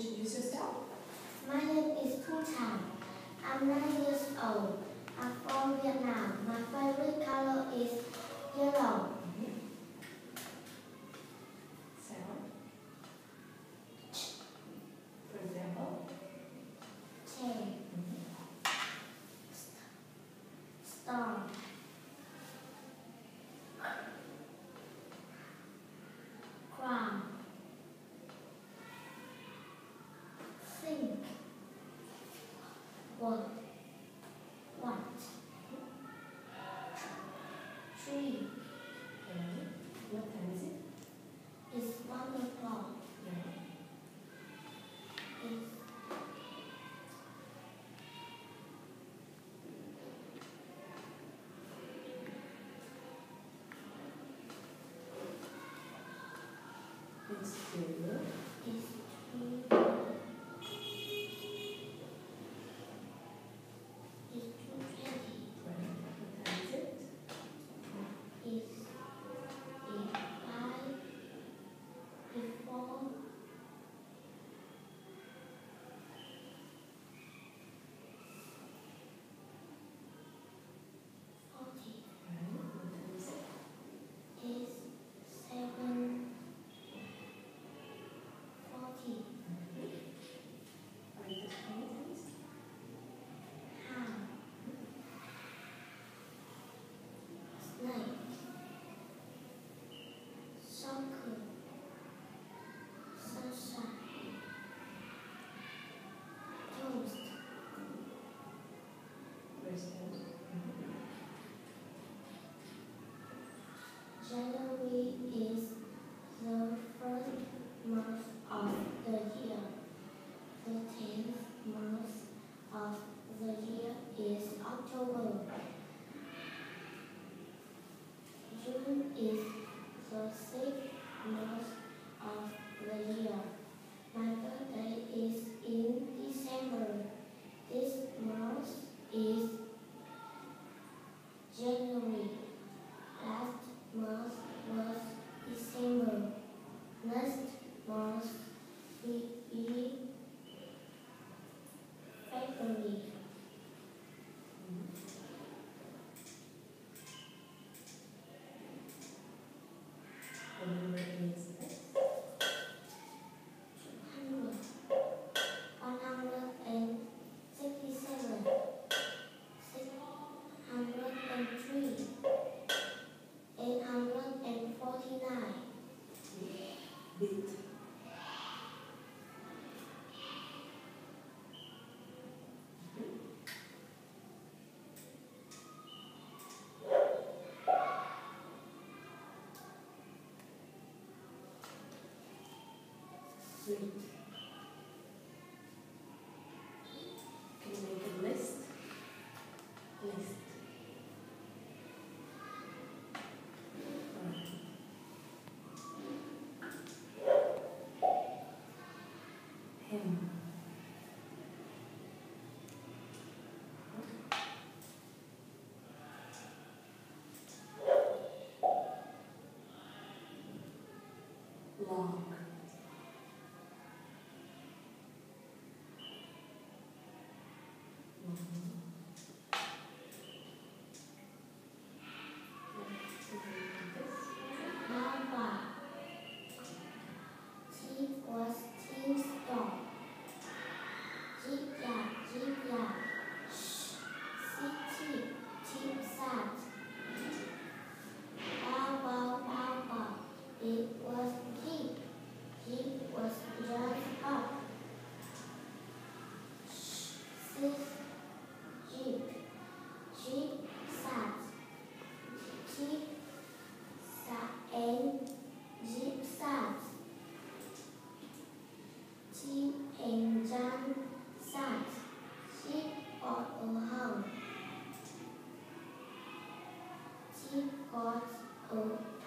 introduce yourself? My name is Trang. I'm 9 years old. I'm from Vietnam. My favorite color is yellow. Sound. For example? Chair. Star. Crown. Sink. What? Tree. What time is it? It's 1 o'clock. It's It's 2. It's 3. It's 2:20. What time is it? It's 5. It's 4. What time is it? It's 7:40. Are you the times? Ham. Snake. Soccer. Sunshine. Toast. Where's that? January is the first month of the year. The 10th month of the year is October. June is the 6th month of the year. My birthday is in December. This month is January. Last month was December. Next month will be February. The number is this. 100, 167, 603, 849. Bit. Sweet. Can you make a list? List. Him. Log. Baba. T was teen stop. Jeep ya. City, cheap sat. Baba. It was Jeep. Jeep was just up. Six Jeep. Jeep sat. Jeep sat and Jeep sat. Jeep and John sat. Jeep got a home. Jeep got a